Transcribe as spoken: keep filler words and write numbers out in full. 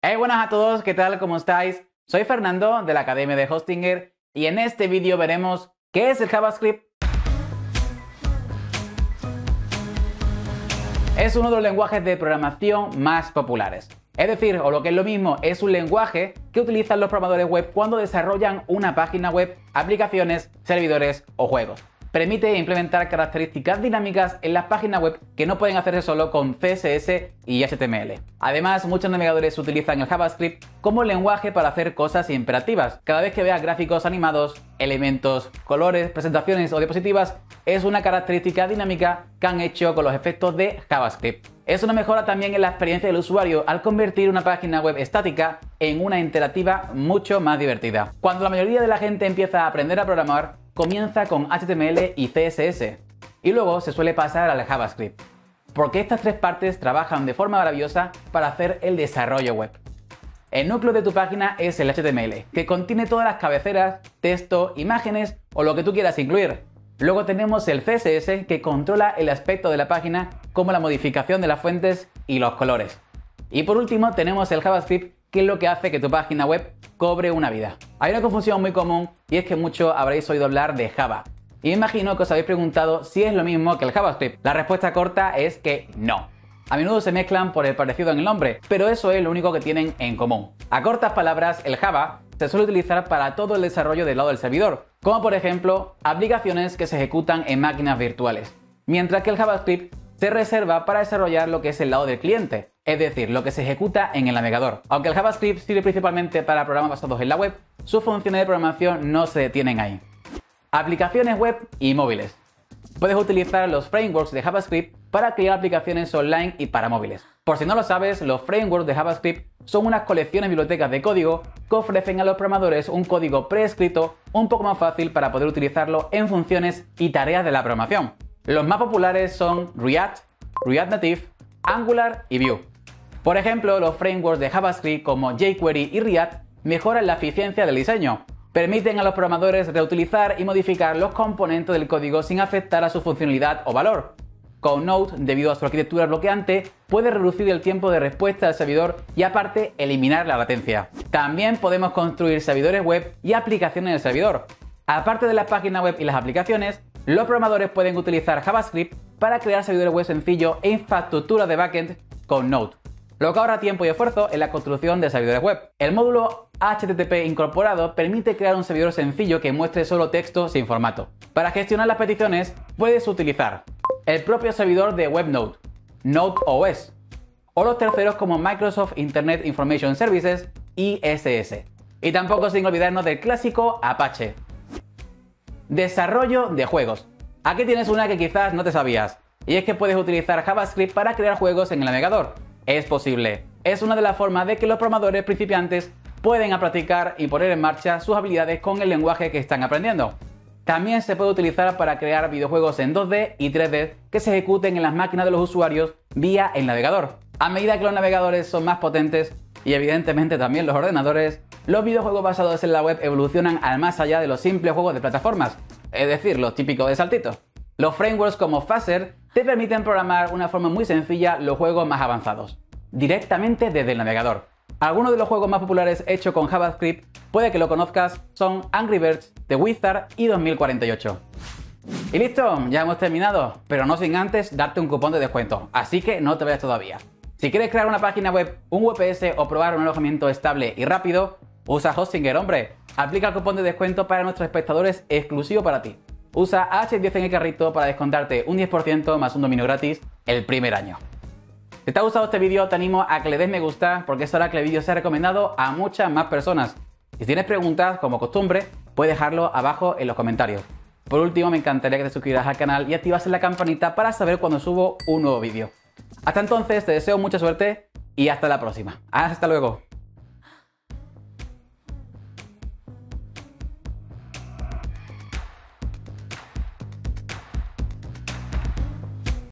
Hey, buenas a todos, ¿qué tal? ¿Cómo estáis? Soy Fernando de la Academia de Hostinger y en este vídeo veremos qué es el JavaScript. Es uno de los lenguajes de programación más populares. Es decir, o lo que es lo mismo, es un lenguaje que utilizan los programadores web cuando desarrollan una página web, aplicaciones, servidores o juegos. Permite implementar características dinámicas en las páginas web que no pueden hacerse solo con C S S y H T M L. Además, muchos navegadores utilizan el JavaScript como lenguaje para hacer cosas imperativas. Cada vez que veas gráficos animados, elementos, colores, presentaciones o diapositivas, es una característica dinámica que han hecho con los efectos de JavaScript. Es una mejora también en la experiencia del usuario al convertir una página web estática en una interactiva mucho más divertida. Cuando la mayoría de la gente empieza a aprender a programar, comienza con H T M L y C S S y luego se suele pasar al JavaScript, porque estas tres partes trabajan de forma maravillosa para hacer el desarrollo web. El núcleo de tu página es el H T M L, que contiene todas las cabeceras, texto, imágenes o lo que tú quieras incluir. Luego tenemos el C S S, que controla el aspecto de la página, como la modificación de las fuentes y los colores. Y por último tenemos el JavaScript, que es lo que hace que tu página web cobre una vida. Hay una confusión muy común y es que muchos habréis oído hablar de Java. Y me imagino que os habéis preguntado si es lo mismo que el JavaScript. La respuesta corta es que no. A menudo se mezclan por el parecido en el nombre, pero eso es lo único que tienen en común. A cortas palabras, el Java se suele utilizar para todo el desarrollo del lado del servidor, como por ejemplo aplicaciones que se ejecutan en máquinas virtuales, mientras que el JavaScript se reserva para desarrollar lo que es el lado del cliente, es decir, lo que se ejecuta en el navegador. Aunque el JavaScript sirve principalmente para programas basados en la web, sus funciones de programación no se detienen ahí. Aplicaciones web y móviles. Puedes utilizar los frameworks de JavaScript para crear aplicaciones online y para móviles. Por si no lo sabes, los frameworks de JavaScript son unas colecciones de bibliotecas de código que ofrecen a los programadores un código preescrito un poco más fácil para poder utilizarlo en funciones y tareas de la programación. Los más populares son React, React Native, Angular y Vue. Por ejemplo, los frameworks de JavaScript como jQuery y React mejoran la eficiencia del diseño. Permiten a los programadores reutilizar y modificar los componentes del código sin afectar a su funcionalidad o valor. Con Node, debido a su arquitectura bloqueante, puede reducir el tiempo de respuesta del servidor y aparte eliminar la latencia. También podemos construir servidores web y aplicaciones en el servidor. Aparte de las páginas web y las aplicaciones, los programadores pueden utilizar JavaScript para crear servidores web sencillos e infraestructuras de backend con Node, lo que ahorra tiempo y esfuerzo en la construcción de servidores web. El módulo H T T P incorporado permite crear un servidor sencillo que muestre solo texto sin formato. Para gestionar las peticiones, puedes utilizar el propio servidor de WebNode, NodeOS, o los terceros como Microsoft Internet Information Services, I S S. Y tampoco sin olvidarnos del clásico Apache. Desarrollo de juegos. Aquí tienes una que quizás no te sabías, y es que puedes utilizar JavaScript para crear juegos en el navegador. Es posible. Es una de las formas de que los programadores principiantes pueden practicar y poner en marcha sus habilidades con el lenguaje que están aprendiendo. También se puede utilizar para crear videojuegos en dos D y tres D que se ejecuten en las máquinas de los usuarios vía el navegador. A medida que los navegadores son más potentes y evidentemente también los ordenadores, los videojuegos basados en la web evolucionan al más allá de los simples juegos de plataformas, es decir, los típicos de saltitos. Los frameworks como Phaser te permiten programar de una forma muy sencilla los juegos más avanzados, directamente desde el navegador. Algunos de los juegos más populares hechos con JavaScript, puede que lo conozcas, son Angry Birds, The Wizard y dos mil cuarenta y ocho. Y listo, ya hemos terminado, pero no sin antes darte un cupón de descuento, así que no te vayas todavía. Si quieres crear una página web, un V P S o probar un alojamiento estable y rápido, usa Hostinger, hombre. Aplica el cupón de descuento para nuestros espectadores exclusivo para ti. Usa H diez en el carrito para descontarte un diez por ciento más un dominio gratis el primer año. Si te ha gustado este vídeo, te animo a que le des me gusta, porque es hora que el vídeo sea recomendado a muchas más personas. Y si tienes preguntas, como costumbre, puedes dejarlo abajo en los comentarios. Por último, me encantaría que te suscribieras al canal y activases la campanita para saber cuando subo un nuevo vídeo. Hasta entonces, te deseo mucha suerte y hasta la próxima. Hasta luego.